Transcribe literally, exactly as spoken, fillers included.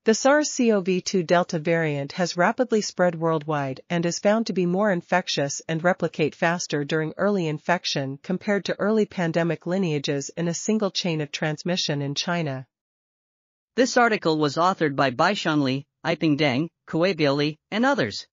The SARS-C o V two Delta variant has rapidly spread worldwide and is found to be more infectious and replicate faster during early infection compared to early pandemic lineages in a single chain of transmission in China. This article was authored by Baisheng, Aiping, Deng, Kuibiao, and others.